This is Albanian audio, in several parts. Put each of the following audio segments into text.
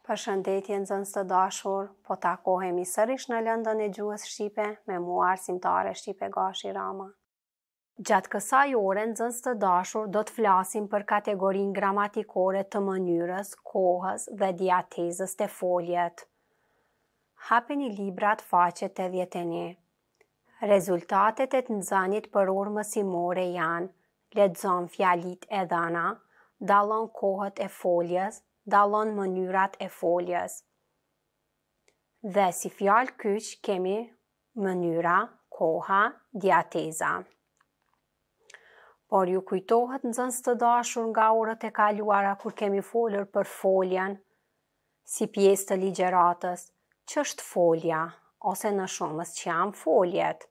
Përshëndetje nxënës të dashur, po takohemi sërish në lëndën e gjuhës shqipe me mua arsimtare shqipe Gashi Rama. Gjatë kësaj ore nxënës të dashur do të flasim për kategorinë gramatikore të mënyrës, kohës dhe diatezës të foljet. Hapeni librat faqe 81. Rezultatet e të nxënit për orë mësimore janë: lexon fjalit e dhëna, dallon kohët e foljes, dallon mënyrat e foljes. Dhe si fjalë kyç kemi mënyra, koha, diateza. Por ju kujtohet nxënës të dashur nga orët e kaluara kur kemi folur për foljen, si pjesë të ligjëratës, ç'është folja, ose në shumës që janë foljet.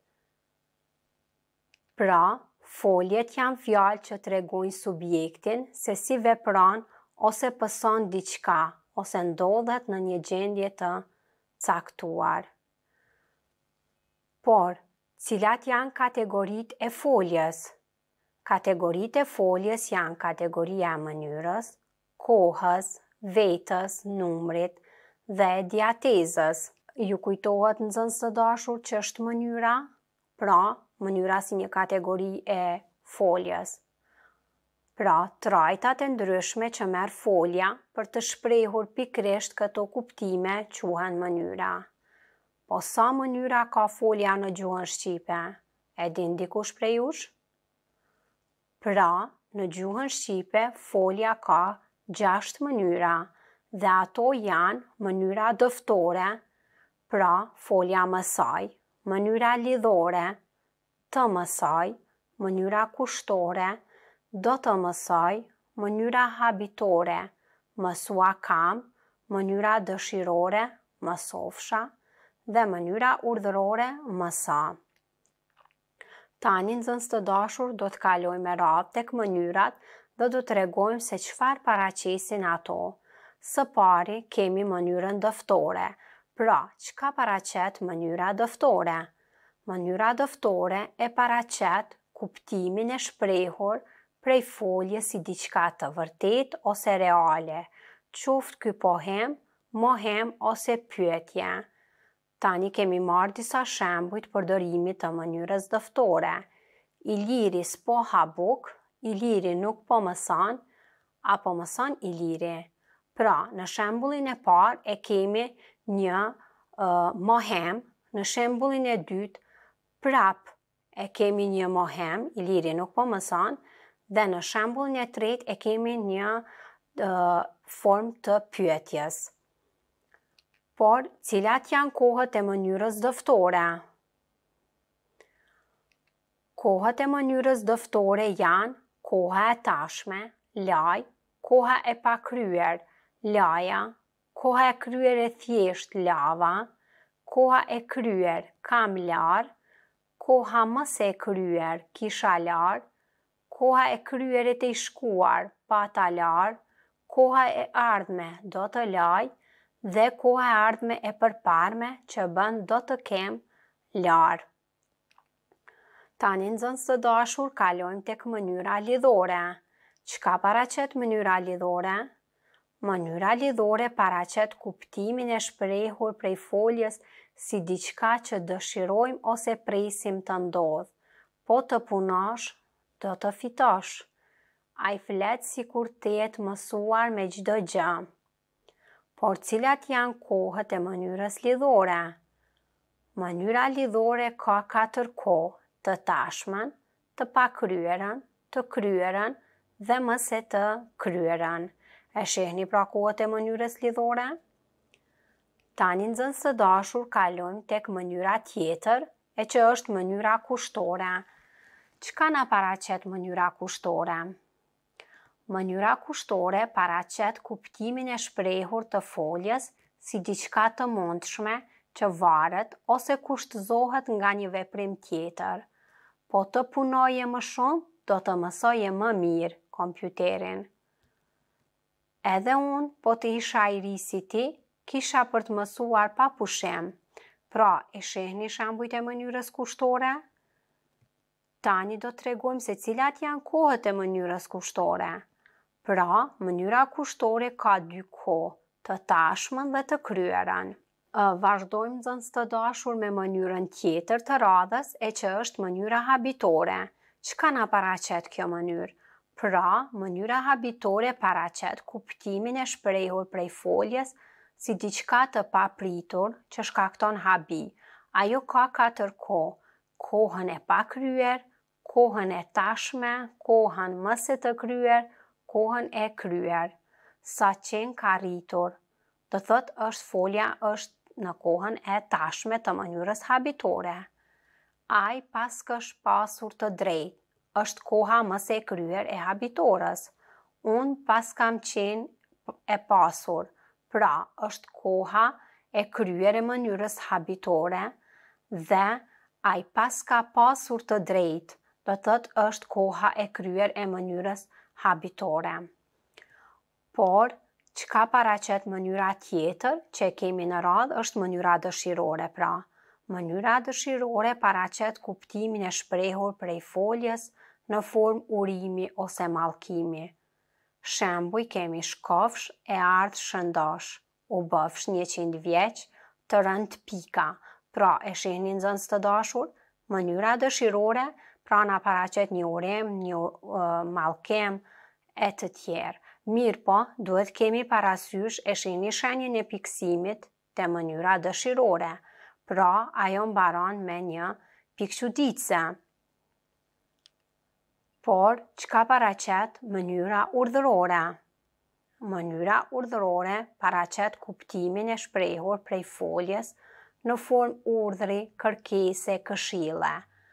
Pra, foljet janë fjalë që tregojnë subjektin se si vepron ose pëson diçka, ose ndodhet në një gjendje të caktuar. Por, cilat janë kategoritë e foljes? Kategoritë e foljes janë kategoria e mënyrës, kohës, vetës, numrit dhe diatezës. Ju kujtohet nxënës të dashur që është mënyra? Pra, mënyra si një kategori e foljes. Pra, trajtat e ndryshme që merr folja për të shprehur pikërisht këto kuptime quhen mënyra. Po sa mënyra ka folja në gjuhën shqipe? E din dikush prej jush? Pra, në gjuhën shqipe folja ka 6 mënyra dhe ato janë mënyra dëftore, pra folja mësaj, mënyra lidhore, të mësaj, mënyra kushtore, do të mësoj, mënyra habitore, mësua kam, mënyra dëshirore, mësofsha, dhe mënyra urdhërore, mësa. Tani nxënës të dashur do të kalojmë me radhë tek mënyrat dhe do të tregojmë se çfarë paraqesin ato. Së pari kemi mënyrën dëftore. Pra, çka paraqet mënyra dëftore? Mënyra dëftore e paraqet kuptimin e shprehur prej foljes si diçka të vërtet ose reale, qoftë ky pohem, mohem ose pyetje. Tani kemi marrë disa shembuj të përdorimit të mënyrës dëftore. Iliri s'po ha buk, Iliri nuk po mëson, apo mëson Iliri. Pra, në shembullin e parë e kemi një mohem, në shembullin e dytë prap e kemi një mohem, Iliri nuk po mëson, dhe në shembullin e tretë e kemi një formë të pyetjes. Por, cilat janë kohët e mënyrës dëftore? Kohët e mënyrës dëftore janë koha e tashme, laj, koha e pakryer, laja, koha e kryer e thjesht, lava, koha e kryer, kam lar, koha mos e kryer, kisha lar, koha e kryerit e shkuar, pata lar, koha e ardhme, do të laj, dhe koha e ardhme e përparme që bën do të kem lar. Tani nxënës të dashur kalojmë tek mënyra lidhore. Çka paraqet mënyra lidhore? Mënyra lidhore paraqet kuptimin e shprehur prej foljes si diçka që dëshirojmë ose presim të ndodhë. Po të punosh, do të fitosh. Ai flet sikur të jetë mësuar me çdo gjë. Por cilat janë kohët e mënyrës lidhore? Mënyra lidhore ka 4 kohë, të tashmen, të pakryerën, të kryerën dhe mëse të kryerën. E shehni pra kohët e mënyrës lidhore? Tani nxënës të dashur kalojmë tek mënyra tjetër, e që është mënyra kushtore. Çka na paraqet mënyra kushtore? Mënyra kushtore paraqet kuptimin e shprehur të foljes si diçka të mundshme që varet ose kushtëzohet nga një veprim tjetër. Po të punoje më shumë, do të mësoje më mirë kompjuterin. Edhe unë, po të isha i ri si ti, kisha për të mësuar pa pushim. Pra, e shehni shembujt e mënyrës kushtore? Tani do të tregojmë se cilat janë kohët e mënyrës kushtore. Pra, mënyra kushtore ka 2 kohë, të tashmen dhe të kryerën. Vazhdojmë nxënës të dashur me mënyrën tjetër të radhës e që është mënyra habitore. Çka na paraqet kjo mënyrë? Pra, mënyra habitore paraqet kuptimin e shprehur prej foljes si diçka të papritur që shkakton habi. Ajo ka 4 kohë: kohën e pakryer, kohën e tashme, kohën mëse të kryer, kohën e kryer. Sa qenë ka rritur, do thot është folja është në kohën e tashme të mënyrës habitore. Ai pas kësh pasur të drejtë, është koha mëse e kryer e habitorës. Unë pas kam qenë e pasur, pra është koha e kryer e mënyrës habitore dhe ai pas ka pasur të drejtë, do thot është koha e kryer e mënyrës habitore. Por, çka paraqet mënyra tjetër që kemi në radhë është mënyra dëshirore pra. Mënyra dëshirore paraqet kuptimin e shprehur prej foljes në formë urimi ose mallkimi. Shembuj kemi shkofsh e ardh shëndosh, u bëfsh 100 vjeç, të rënd pika. Pra e shihni nxënës të dashur, mënyra dëshirore pra na paraqet një urim, një mallkim e të tjerë. Mirë po, duhet kemi parasysh e shihni shenjën e pikësimit te mënyra dëshirore, pra ajo mbaron me një pikëquditse. Por, çka paraqet mënyra urdhërore? Mënyra urdhërore paraqet kuptimin e shprehur prej foljes në formë urdhri, kërkese, këshille.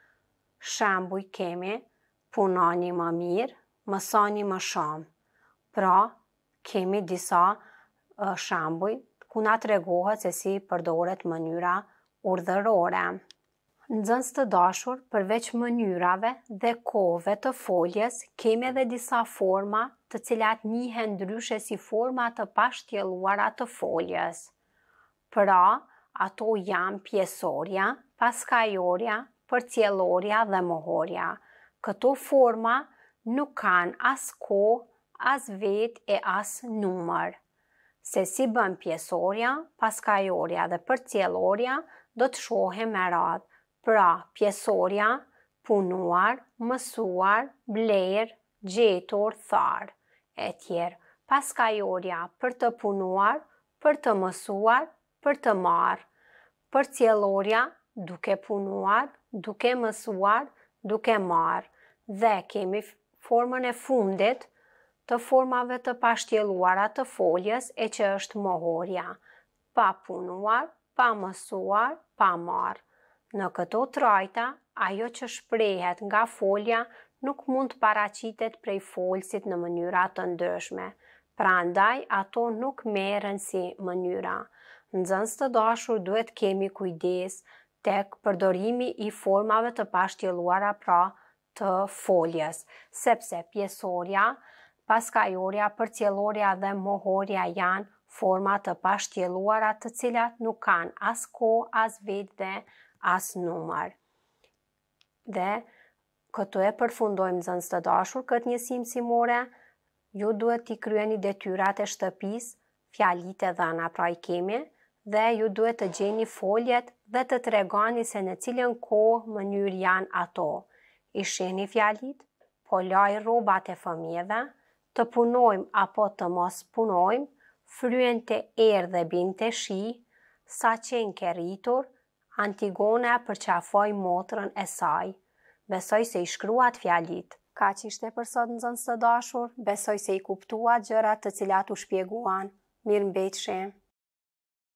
Shembuj kemi punoni më mirë, mësoni më shumë. Pra, kemi disa shembuj ku na tregohet se si përdoret mënyra urdhërore. Nxënës të dashur, përveç mënyrave dhe kohëve të foljes, kemi edhe disa forma të cilat njihen ndryshe si forma të pashtjelluara të foljes. Pra, ato janë pjesorja, paskajorja, përcjellorja dhe mohorja. Këto forma nuk kanë as kohë, as vetë e as numër. Se si bën pjesorja, paskajorja dhe përcjellorja do të shohim me radhë. Pra, pjesorja, punuar, mësuar, bler, gjetur, thar, e tjerë. Paskajorja, për të punuar, për të mësuar, për të marrë. Përcjellorja, duke punuar, duke mësuar, duke marrë. Dhe kemi formën e fundit të formave të pashtjelluara të foljes e që është mohorja. Pa punuar, pa mësuar, pa marrë. Në këto trajta, ajo që shprehet nga folja nuk mund të paraqitet prej folësit në mënyra të ndryshme. Prandaj, ato nuk merren si mënyra. Nxënës të dashur, duhet kemi kujdes tek përdorimi i formave të pashtjelluara pra të foljes, sepse pjesorja, paskajorja, përcjellorja dhe mohorja janë forma të pashtjelluara të cilat nuk kanë as kohë, as vetë dhe as numër. Dhe këtu e përfundojmë nxënës të dashur këtë njësi mësimore. Ju duhet t'i kryeni detyrat e shtëpisë, fjalitë e dhëna pra i kemi, dhe ju duhet të gjeni foljet dhe të tregoni se në cilën kohë mënyrë janë ato. I shihni fjalitë, po laj rrobat e fëmijëve, të punojmë apo të mos punojmë, fryen të erë dhe bin të shi, sa qenë ke rritur, Antigona përqafoi motrën e saj. Besoj se i shkruat fjalitë. Kaq ishte për sot nxënës të dashur, besoj se i kuptuat gjërat të cilat u shpjeguan. Mirëmbëjtje.